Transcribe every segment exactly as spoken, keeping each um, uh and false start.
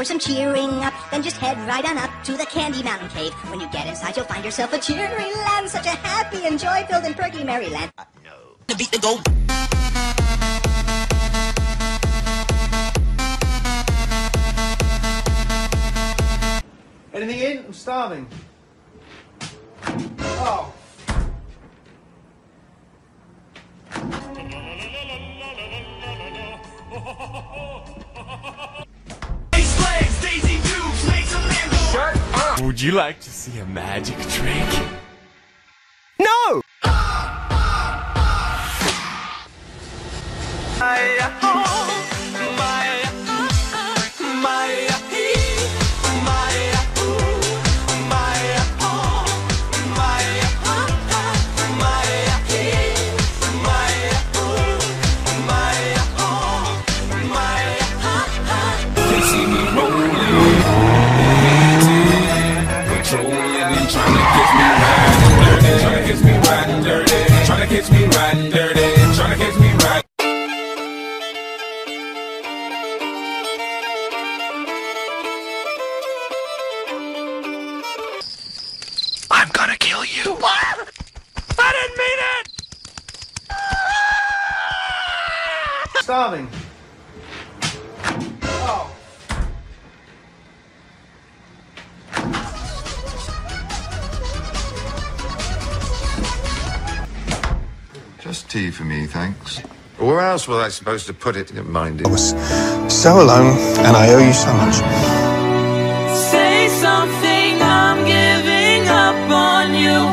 for some cheering up. Then just head right on up to the Candy Mountain Cave. When you get inside, you'll find yourself a cheery land, such a happy and joy-filled and perky Maryland. Uh, no. The beat the go. Anything in? I'm starving. Oh. Shut up! Would you like to see a magic trick? No! Catch me riding dirty, trying to catch me riding. I'm gonna kill you. What? I didn't mean it! Starving. Oh. Just tea for me, thanks. Where else was I supposed to put it? Never mind it. I was so alone, and I owe you so much. Say something, I'm giving up on you.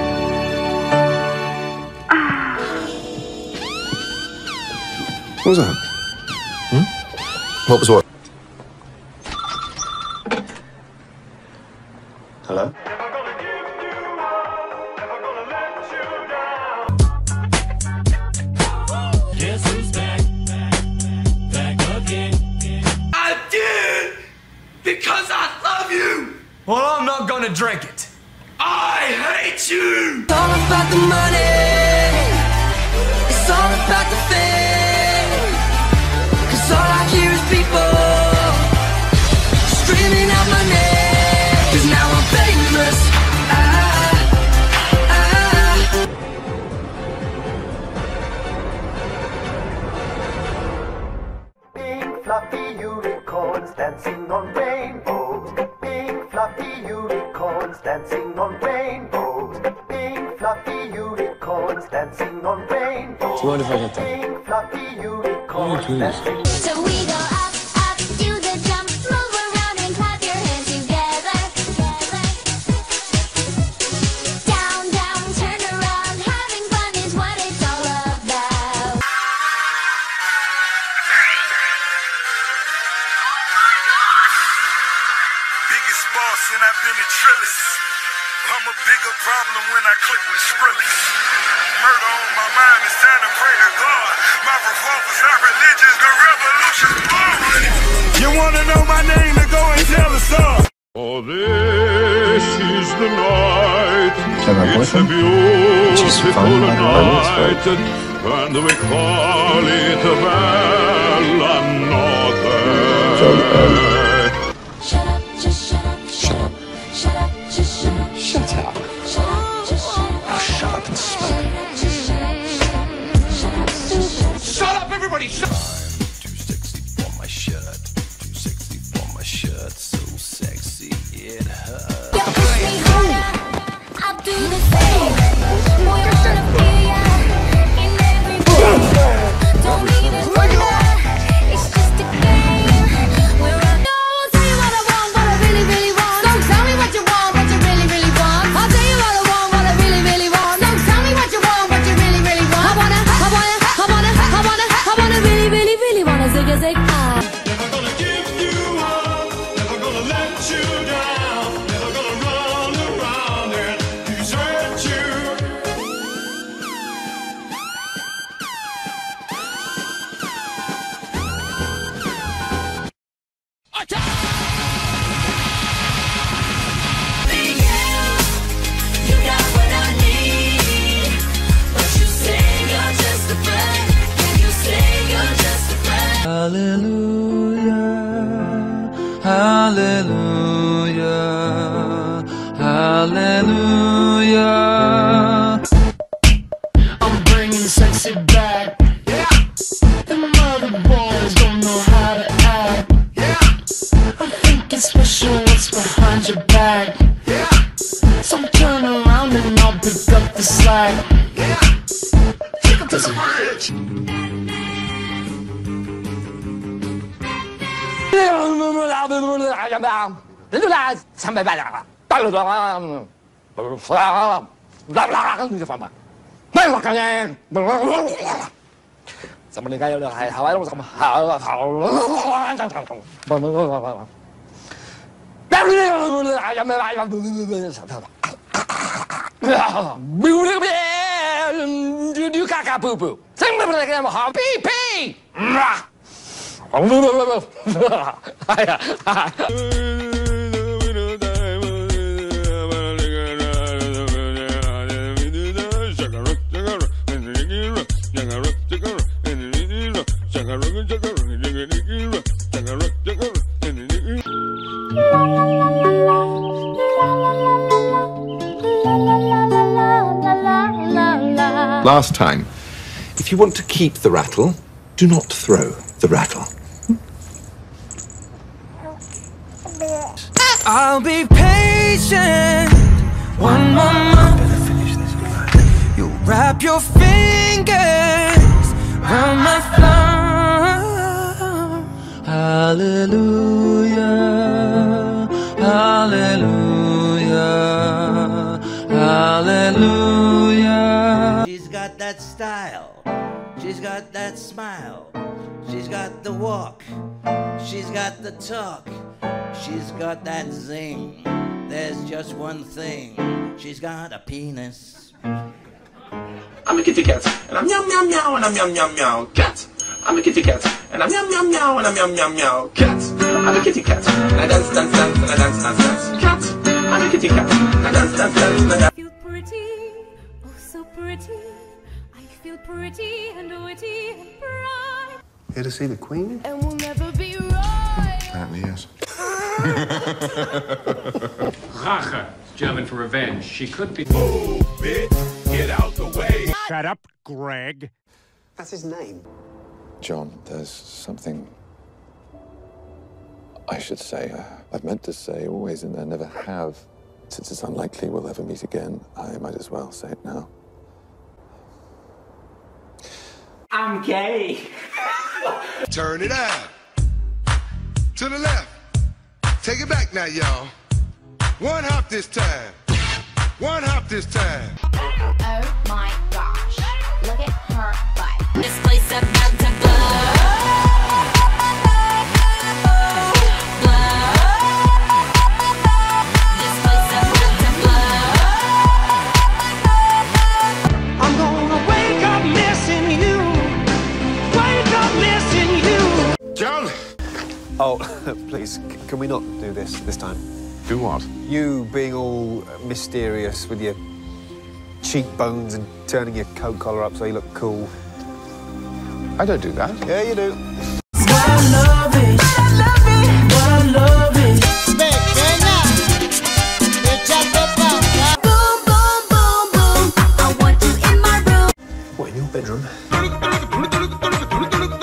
What was that? Hmm? What was what? Hello? Guess who's back? Back again. I did! Because I love you! Well, I'm not gonna drink it. I hate you! It's all about the money. It's all about the fame. Cause all I hear is people screaming out my name. Cause now I'm famous. Ah, ah. Big fluffy unicorns dancing on rainbows. Big fluffy unicorns dancing on rainbows. Big fluffy unicorns dancing on rainbows. Do you mind if I get that? Big fluffy unicorns dancing. So we go up, up, do the jump, move around and clap your hands together. Down, down, turn around, having fun is what it's all about. Biggest boss and I've been a Trillis. I'm a bigger problem when I click with Skrillex. Murder on my mind, it's time to pray to God. My revolver's not religious, the revolution's born. You wanna know my name, then go and tell the star. Oh, this is the night. It's a beautiful night, and we call it a bella notte. Shut up, just shut up, shut up, shut up, just shut up. Shut up. Shut up, just shut up. Oh, shut up and smoke. Shut up, everybody! Shut up! Too sexy for my shirt. Too sexy for my shirt. So sexy it hurts. You push me harder, I'll do the same. Boy, I wanna feel ya in every way. Don't even wonder, it's just a game. We're on. Don't tell me what I want, what I really, really want. Don't tell me what you want, what you really, really want. I'll tell you what I want, what I really, really want. Don't tell me what you want, what you really, really want. I wanna, I wanna, I wanna, I wanna, I wanna really, really, really wanna zig a zig. Ah. Never gonna give you up. Never gonna let you down. Never gonna run around and desert you. You got what I need, but you say you're just a friend. And you say you're just a friend. Hallelujah. hallelujah, hallelujah. I'm bringing sexy back. Yeah. The mother boys don't know how to act. Yeah. I'm thinking special, what's behind your back? Yeah. So turn around and I'll pick up the slack. Yeah. Take up this bridge. Last time, if you want to keep the rattle, do not throw the rattle. I'll be patient. One more month. You wrap your fingers round my thumb. Hallelujah, hallelujah, hallelujah. She's got that style. She's got that smile. She's got the walk. She's got the talk. She's got that zing. There's just one thing. She's got a penis. I'm a kitty cat, and I'm meow meow meow, and I'm meow meow meow cat. I'm a kitty cat, and I'm meow meow meow, and I'm meow meow meow cat. I'm a kitty cat, and I dance dance dance, and I dance dance dance cat. I'm a kitty cat, and I dance dance dance, and I dance. I feel pretty, oh so pretty. I feel pretty and witty and bright. Here to see the Queen? And we'll never be right. Apparently, yes. Rache, German for revenge. She could be. Move, bitch. Get out the way. Shut up, Greg. That's his name. John, there's something I should say. Uh, I've meant to say always and I never have. Since it's unlikely we'll ever meet again, I might as well say it now. I'm gay. Turn it out. To the left. Take it back now, y'all. One hop this time. One hop this time. Oh my gosh. Look at her butt. This place about to blow. Blow. This place about to blow. I'm gonna wake up missing you. Wake up missing you. John! Oh, please, c- can we not do this this time? Do what? You being all mysterious with your cheekbones and turning your coat collar up so you look cool. I don't do that. Yeah, you do. What I love is, what I love is, what I love is. Boom, boom, boom, boom. I want you in my room. What, in your bedroom?